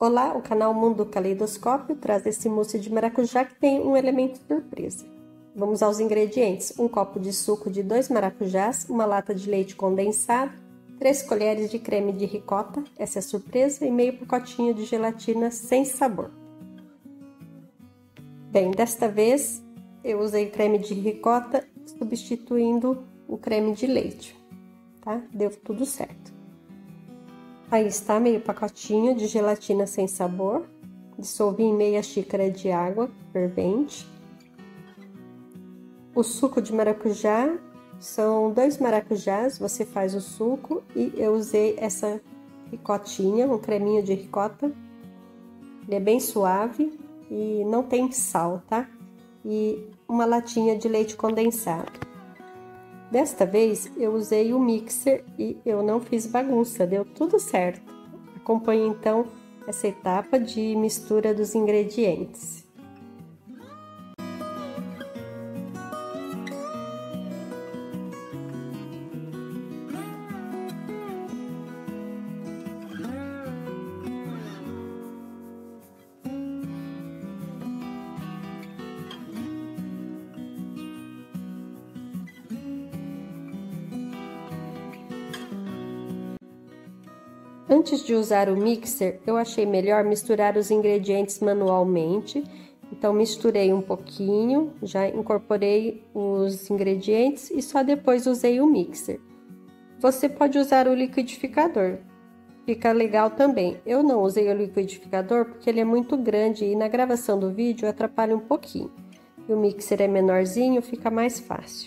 Olá, o canal Mundo Caleidoscópio traz esse mousse de maracujá que tem um elemento surpresa. Vamos aos ingredientes: um copo de suco de 2 maracujás, uma lata de leite condensado, 3 colheres de creme de ricota, essa é a surpresa, e meio pacotinho de gelatina sem sabor. Bem, desta vez eu usei creme de ricota substituindo o creme de leite, tá? Deu tudo certo. Aí está meio pacotinho de gelatina sem sabor, dissolvi em meia xícara de água fervente. O suco de maracujá, são 2 maracujás, você faz o suco e eu usei essa ricotinha, um creminho de ricota. Ele é bem suave e não tem sal, tá? E uma latinha de leite condensado. Desta vez eu usei o mixer e eu não fiz bagunça, deu tudo certo. Acompanhe então essa etapa de mistura dos ingredientes. Antes de usar o mixer, eu achei melhor misturar os ingredientes manualmente. Então, misturei um pouquinho, já incorporei os ingredientes e só depois usei o mixer. Você pode usar o liquidificador, fica legal também. Eu não usei o liquidificador porque ele é muito grande e na gravação do vídeo atrapalha um pouquinho. E o mixer é menorzinho, fica mais fácil.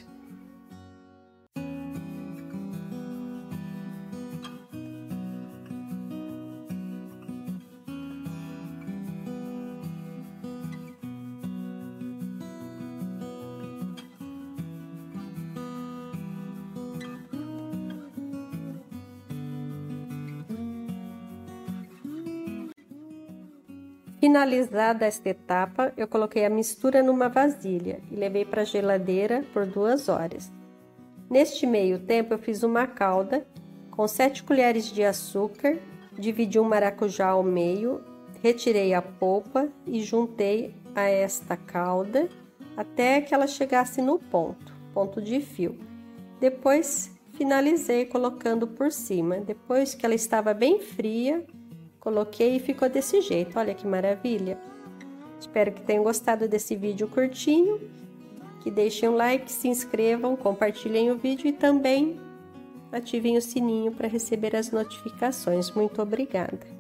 Finalizada esta etapa, eu coloquei a mistura numa vasilha e levei para a geladeira por 2 horas. Neste meio tempo, eu fiz uma calda com 7 colheres de açúcar, dividi um maracujá ao meio, retirei a polpa e juntei a esta calda até que ela chegasse no ponto de fio. Depois, finalizei colocando por cima. Depois que ela estava bem fria, coloquei e ficou desse jeito, olha que maravilha! Espero que tenham gostado desse vídeo curtinho, que deixem um like, se inscrevam, compartilhem o vídeo e também ativem o sininho para receber as notificações. Muito obrigada!